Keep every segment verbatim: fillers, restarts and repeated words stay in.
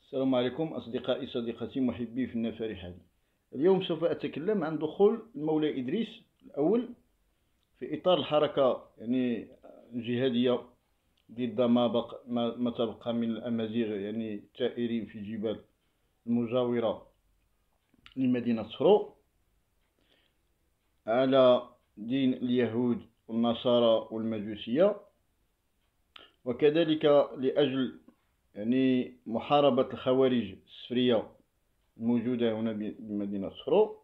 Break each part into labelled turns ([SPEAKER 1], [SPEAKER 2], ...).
[SPEAKER 1] السلام عليكم أصدقائي صديقتي محبي في النفارح هذه. اليوم سوف أتكلم عن دخول المولى إدريس الأول في إطار الحركة يعني الجهادية ضد ما بق ما ما تبقى من الأمازيغ يعني الثائرين في الجبال المجاورة لمدينة صفرو على دين اليهود والنصارى والمجوسية، وكذلك لأجل يعني محاربة الخوارج السفرية الموجودة هنا بمدينة صفرو.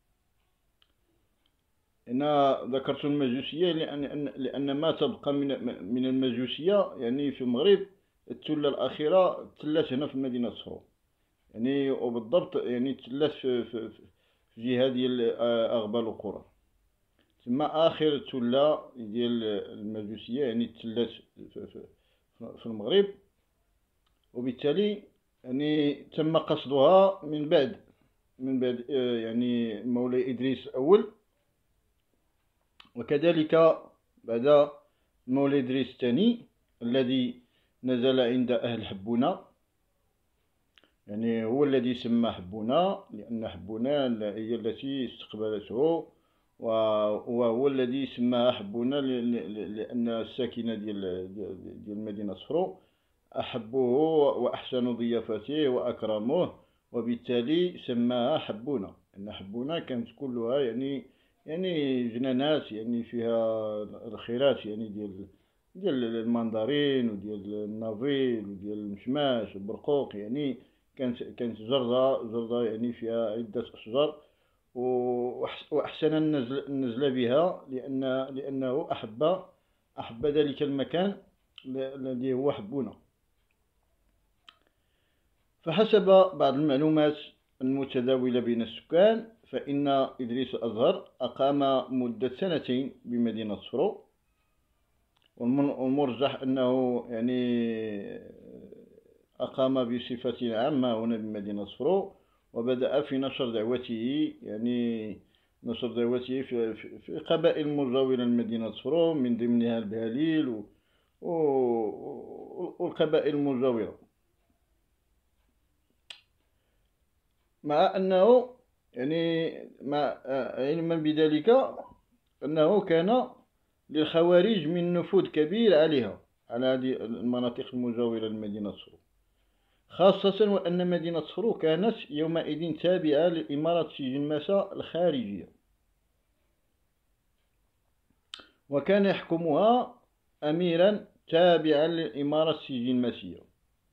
[SPEAKER 1] أنا ذكرت المجوسية لأن لأن ما تبقى من من المجوسية يعني في المغرب التلة الأخيرة تلات هنا في مدينة صفرو، يعني وبالضبط يعني تلات في في في جهة ديال أغبال وقرى، ثم آخر تلة ديال المجوسية يعني تلات في, في, في المغرب. وبالتالي يعني تم قصدها من بعد من بعد يعني مولاي إدريس الأول، وكذلك بعد مولاي إدريس الثاني الذي نزل عند أهل حبونة، يعني هو الذي سمى حبونة لأن حبونة هي التي استقبلته، وهو الذي سماها حبونة لأن الساكنة ديال ديال مدينة صفرو أحبوه وأحسنوا ضيافته وأكرموه، وبالتالي سماها حبونة. أن حبونة كانت كلها يعني يعني جنانات يعني فيها الخيرات يعني ديال ديال المندرين وديال النافيل وديال المشماش والبرقوق، يعني كانت كانت جردة جردة يعني فيها عدة أشجار، وأحسن النزل, النزل بها لأن لأنه أحب أحب ذلك المكان الذي هو حبونة. فحسب بعض المعلومات المتداولة بين السكان فإن إدريس الأزهر أقام مدة سنتين بمدينة صفرو، والمرجح أنه يعني أقام بصفة عامة هنا بمدينة صفرو، وبدأ في نشر دعوته يعني نشر دعوته في, في, في قبائل مجاورة لمدينة صفرو من ضمنها البهاليل والقبائل المجاورة، مع أنه يعني مع علما بذلك أنه كان للخوارج من نفوذ كبير عليها على هذه المناطق المجاورة لمدينة صفرو، خاصة وأن مدينة صفرو كانت يومئذ تابعة لإمارة سيجنماسة الخارجية، وكان يحكمها أميرا تابعا للإمارة السيجنماسية.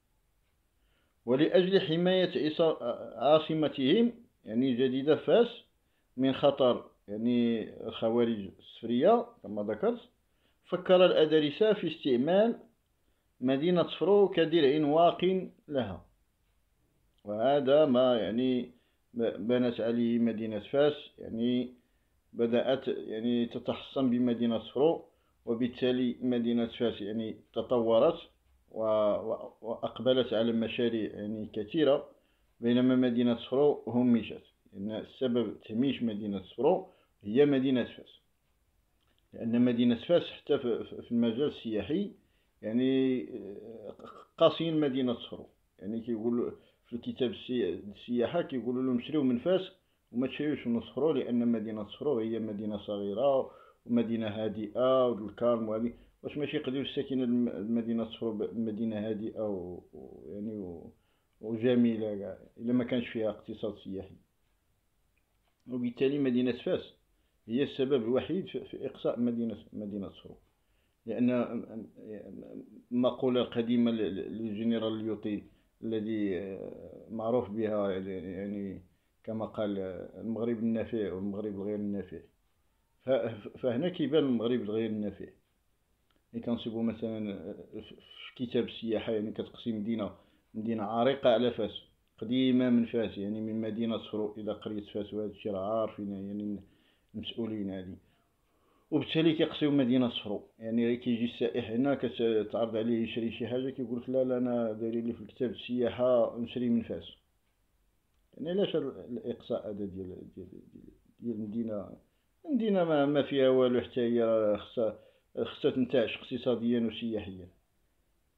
[SPEAKER 1] ولأجل حماية عاصمتهم يعني جديدة فاس من خطر يعني الخوارج السفرية كما ذكرت، فكر الأدارسة في استعمال مدينة صفرو كدرع واق لها، وهذا ما يعني بنت عليه مدينة فاس، يعني بدأت يعني تتحصن بمدينة صفرو، وبالتالي مدينة فاس يعني تطورت وأقبلت على مشاريع يعني كثيرة، بينما مدينة صفرو همشت، لأن السبب تهميش مدينة صفرو هي مدينة فاس، لأن مدينة فاس حتى في المجال السياحي يعني قاصين مدينة صفرو، يعني كيقولوا في الكتاب السياحة كيقولوا لهم شريو من فاس وما تشريوش من صفرو، لأن مدينة صفرو هي مدينة صغيرة ومدينة هادئة والكالم وهذه، واش ماشي يقدروا الساكنة المدينة صفرو مدينة هادئة و يعني وجميلة كاع إلا ما كانش فيها اقتصاد سياحي. وبالتالي مدينة فاس هي السبب الوحيد في إقصاء مدينة مدينة صفرو، لأن مقولة قديمة للجنرال ليوطي الذي معروف بها يعني كما قال المغرب النافع والمغرب الغير النافع، فهنا كيبان المغرب الغير النافع. يعني كنصيبوا مثلا في كتاب السياحة يعني كتقسم مدينة مدينة عريقة على فاس، قديمة من فاس، يعني من مدينة صفرو إلى قرية فاس، وهذا الشيء راه عارفين يعني المسؤولين هذه، وبالتالي كيقسيو مدينة صفرو. يعني كيجي السائح هنا كتعرض عليه يشري شي حاجة كيقول لك لا لا أنا دايرين لي في الكتاب السياحة نشري من فاس، يعني علاش الإقصاء هذا ديال ديال ديال المدينة مدينة ما, ما فيها والو، حتى هي خصها خصها تنتعش اقتصاديا وسياحيا.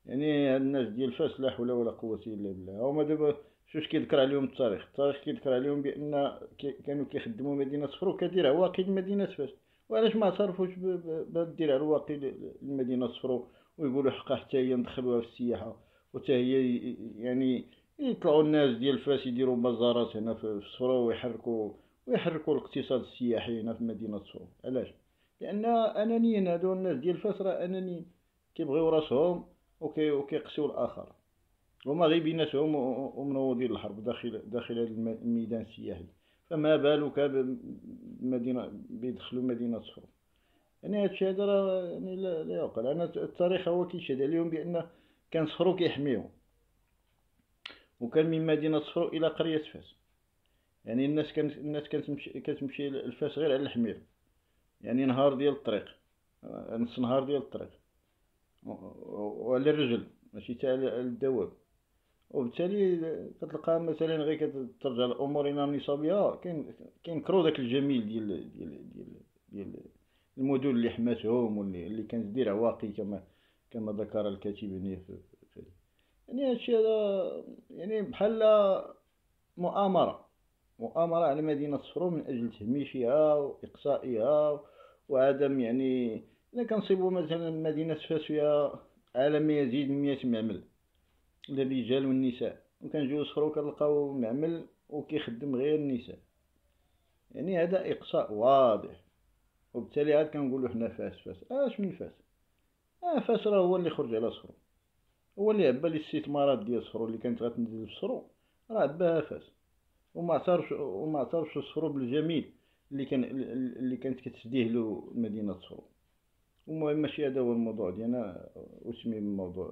[SPEAKER 1] يعني هاد الناس ديال فاس لا حول ولا قوة إلا بالله. هما دابا شوش كيذكر عليهم التاريخ التاريخ كيذكر عليهم بأن كي كانوا كيخدموا مدينة صفرو كدير عواقل لمدينة فاس. وعلاش ما اعترفوش بهاد الدير عواقل لمدينة صفرو ويقولوا حقا حتى هي ندخلوها في السياحة، وحتى هي يعني يطلعوا الناس ديال فاس يديروا بازارات هنا في صفرو ويحركوا ويحركوا الاقتصاد السياحي هنا في مدينة صفرو. علاش؟ لأن أنانيين هادو الناس ديال فاس راه أنانيين، كيبغيو راسهم وكي وكيقسيو الآخر، هما غير بيناتهم ومنوضين الحرب داخل داخل هذا الميدان السياحي. فما بالك بمدينة بيدخلوا مدينة صفرو؟ يعني هادشي هذا راه يعني لا, لا يعقل. أنا التاريخ هو كيشهد عليهم بأن كان صفرو كيحميهم، وكان من مدينة صفرو إلى قرية فاس. يعني الناس كانت الناس كتمشي كتمشي لفاس غير على الحمير، يعني نهار ديال الطريق، نص نهار ديال الطريق، وعلى الرجل ماشي تاع الدواب. وبالتالي كتلقى مثلا غير كترجع الامور الى نصابها، كاين كينكرو داك الجميل ديال ديال ديال ديال المدن اللي حماتهم واللي اللي كانت دير عواقي كما كما ذكر الكاتب هنا في في يعني هادشي هذا يعني بحال مؤامره مؤامره على مدينه صفرو من اجل تهميشها واقصائها وعدم يعني الا كنصيبوا مثلا مدينه فاس فيها على ما يزيد من مئة معمل للرجال والنساء، وكنجيو صفرو كنلقاو معمل وكيخدم غير النساء، يعني هذا اقصاء واضح. وبالتالي عاد كنقولوا حنا فاس فاس اش من فاس؟ اه فاس راه هو اللي خرج على صفرو، هو اللي عبى الاستثمارات ديال صفرو اللي كانت غتنزل في صفرو، راه عباها فاس. وما اعترفش وما اعترفش صفرو بالجميل اللي كان اللي كانت كتسديه له مدينه صفرو. المهم ماشي هذا هو الموضوع ديالنا واسمي الموضوع.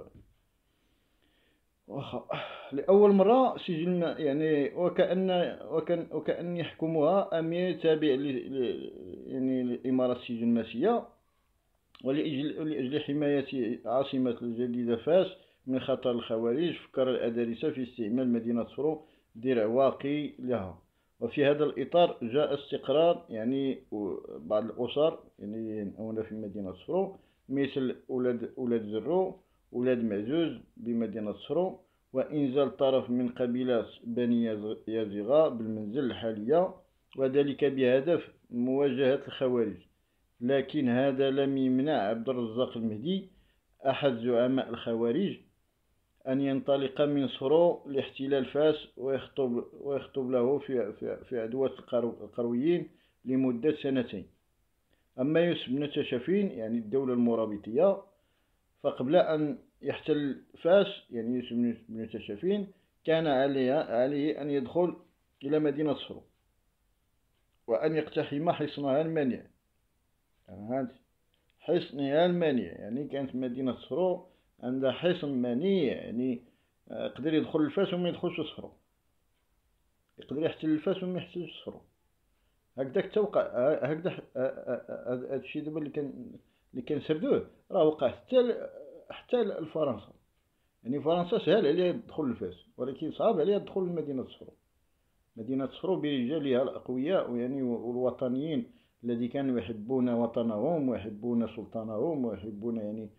[SPEAKER 1] واخا لأول مرة سجل يعني وكأن وكان وكأن يحكمها أمير تابع ل يعني للإمارة السجنماسية، ولأجل ولأجل حماية عاصمة الجديدة فاس من خطر الخوارج، فكر الأدارسة في استعمال مدينة صفرو درع واقي لها. وفي هذا الإطار جاء استقرار يعني بعض الأسر يعني هنا في مدينة صفرو مثل أولاد أولاد زرو أولاد معزوز بمدينة صفرو، وإنزال طرف من قبيلة بني يازغة بالمنزل الحالية، وذلك بهدف مواجهة الخوارج. لكن هذا لم يمنع عبد الرزاق المهدي أحد زعماء الخوارج أن ينطلق من صفرو لاحتلال فاس ويخطب, ويخطب له في, في, في عدوات القرويين لمدة سنتين. أما يوسف بن تاشفين يعني الدولة المرابطية، فقبل أن يحتل فاس يعني يوسف بن تاشفين كان عليه, عليه أن يدخل إلى مدينة صفرو وأن يقتحم حصنها المانع. يعني حصنها المانع يعني كانت مدينة صفرو عندها حصن مانع، يعني يقدر يدخل الفاس وما يدخلش صفرو، يقدر يحتل الفاس وما يحتلش صفرو. هكذاك توقع هكذا هذا الشيء دابا اللي كان اللي كنسردوه راه وقع حتى حتى لفرنسا. يعني فرنسا سهل عليها تدخل الفاس، ولكن صعب عليها تدخل لمدينة صفرو. مدينة صفرو برجالها الأقوياء يعني والوطنيين الذي كانوا يحبون وطنهم ويحبون سلطانهم ويحبون يعني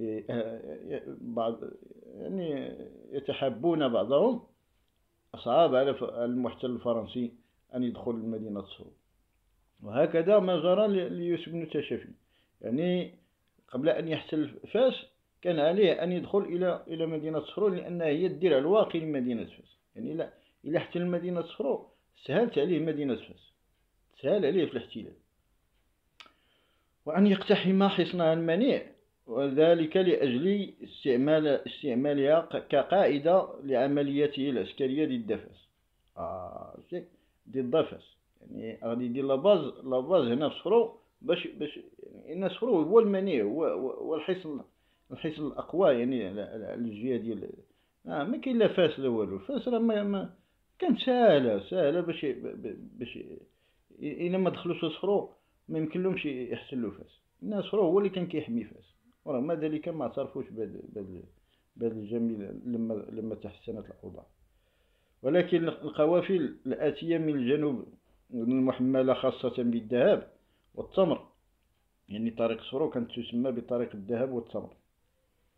[SPEAKER 1] بعض يعني يتحبون بعضهم. صعب على المحتل الفرنسي أن يدخل مدينة صفرو. وهكذا ما جرى ليوسف بن تاشفين، يعني قبل أن يحتل فاس كان عليه أن يدخل إلى إلى مدينة صفرو لأنها هي الدرع الواقي لمدينة فاس. يعني لا إلا احتل مدينة صفرو سهلت عليه مدينة فاس، سهل عليه في الاحتلال. وأن يقتحم حصنها المنيع، وذلك لأجل استعمال استعمالها كقاعدة لعملياته العسكرية ضد فاس. آه ضد فاس يعني غادي يدير لاباز لاباز هنا في صفرو باش باش يعني صفرو هو المنيع هو هو الحصن الحصن الأقوى يعني على الجهة ديال آه ما كاين لا فاس لا والو. فاس راه ما, ما كانت ساهلة ساهلة باش باش إلا ما دخلوش صفرو ما يمكن لهمش يحتلوا فاس. الناس صفرو هو اللي كان كيحمي فاس، ورغم ذلك ما اعترفوش بهذا الجميل لما لما تحسنت الأوضاع. ولكن القوافل الآتية من الجنوب المحملة خاصة بالذهب والتمر، يعني طريق صفرو كانت تسمى بطريق الذهب والتمر،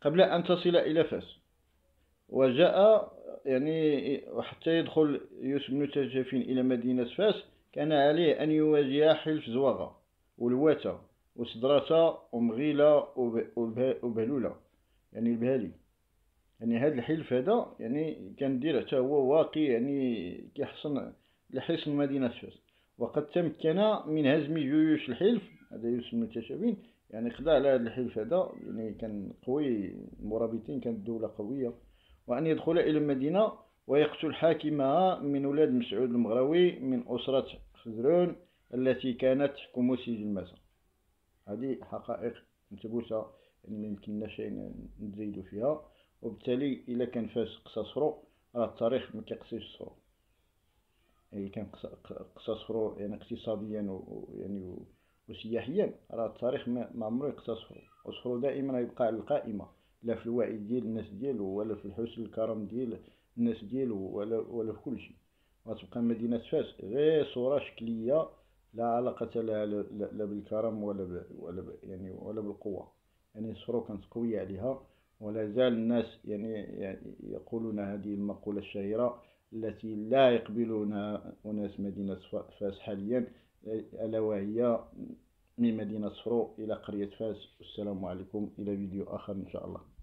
[SPEAKER 1] قبل أن تصل إلى فاس. وجاء يعني حتى يدخل يوسف بن تاشفين إلى مدينة فاس كان عليه أن يواجه حلف زواغة والواتا وسدرة ومغيلة وبهلولة، يعني البهالي. يعني هذا الحلف هذا يعني كان دير حتى هو واقي يعني كيحصن لحصن مدينة فاس. وقد تمكن من هزم جيوش الحلف، هذا يوسف بن تاشفين يعني خدا على هذا الحلف هذا، يعني كان قوي، المرابطين كانت دولة قوية، وأن يدخل إلى المدينة ويقتل حاكمها من ولاد مسعود المغروي من أسرة خزرون التي كانت تحكم سجل ماسا. هذه حقائق متبوسة يعني ما يمكنناش نزيدو فيها. وبالتالي إلا كان فاس قصا صفرو راه التاريخ ما كيقصيش صفرو، يعني كان قصا صفرو يعني اقتصاديا ويعني وسياحيا، راه التاريخ ما عمرو يقصا صفرو. وصفرو دائما يبقى على القائمة، لا في الوعي ديال الناس ديالو ولا في الحسن الكرم ديال الناس ديالو ولا ولا في كل شيء. غتبقى مدينة فاس غير صورة شكلية لا علاقة لها لا بالكرم ولا ب ولا ب يعني ولا بالقوة. يعني صفرو كانت قوية عليها، ولا زال الناس يعني يقولون هذه المقولة الشهيرة التي لا يقبلونها أناس مدينة فاس حاليا، ألا وهي من مدينة صفرو إلى قرية فاس. والسلام عليكم، إلى فيديو آخر إن شاء الله.